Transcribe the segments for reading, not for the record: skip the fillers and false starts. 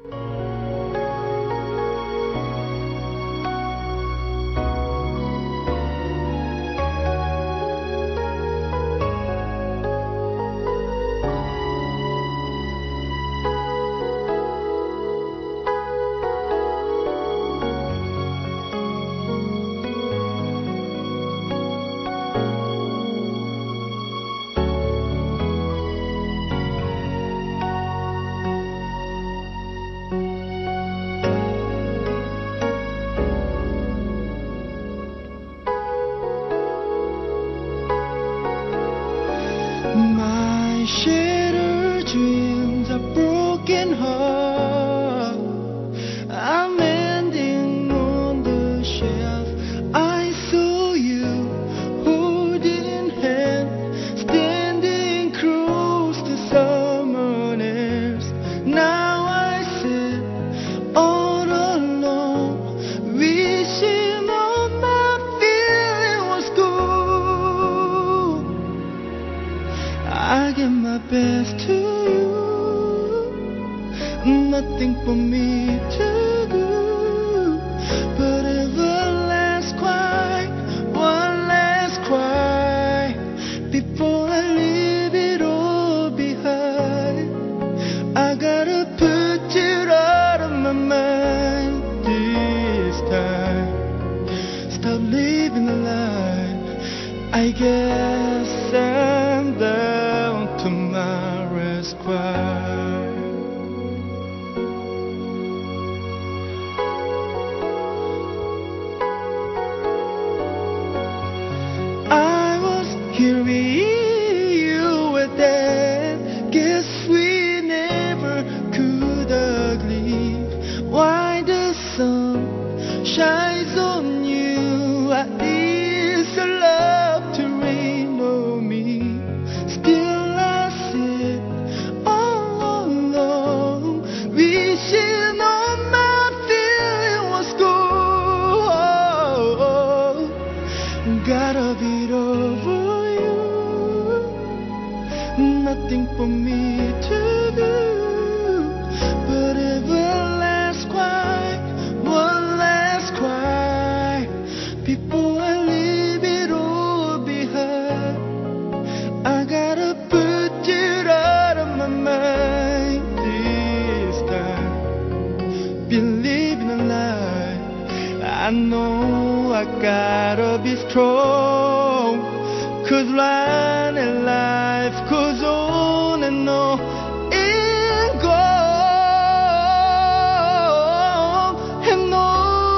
My shattered dreams, a broken heart, I'm ending on the shelf. I saw you holding hands, standing close to someone else. Now I sit all alone, wishing all my feeling was gone. I give my best to you, nothing for me to do but ever last cry, one last cry before I leave it all behind. I gotta put it out of my mind this time. Stop living a lie. I guess I'm down to my last cry. I was here with you with that. Guess we never could agree. Why the sun shines on you, I need some love to rain on me. Still I sit all alone, wishing all my feeling was gone. Gotta be over you, nothing for me to do but ever last cry, one last cry before I leave it all behind. I gotta put it out of my mind this time. Been living a lie. I know I gotta be strong, 'cause right and life goes on and on and on and on.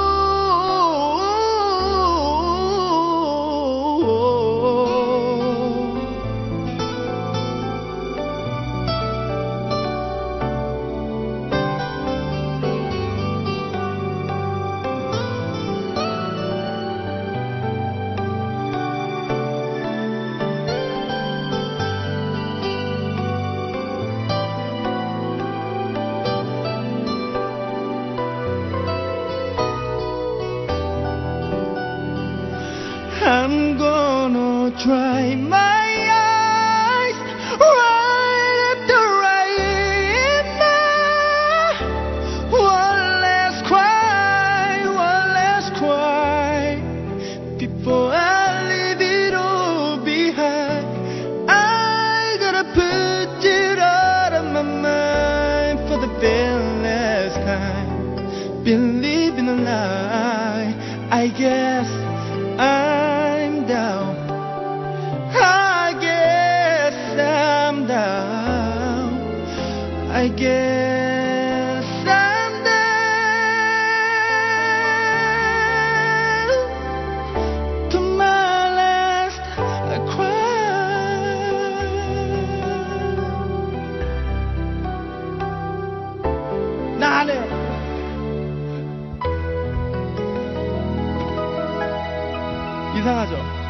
I'm gonna dry my eyes right after right now. One last cry before I leave it all behind. I gotta put it out of my mind for the very last time. Been living a lie. I guess I'm down. I guess I'm down. I guess I'm down to my last cry. 나는 이상하죠?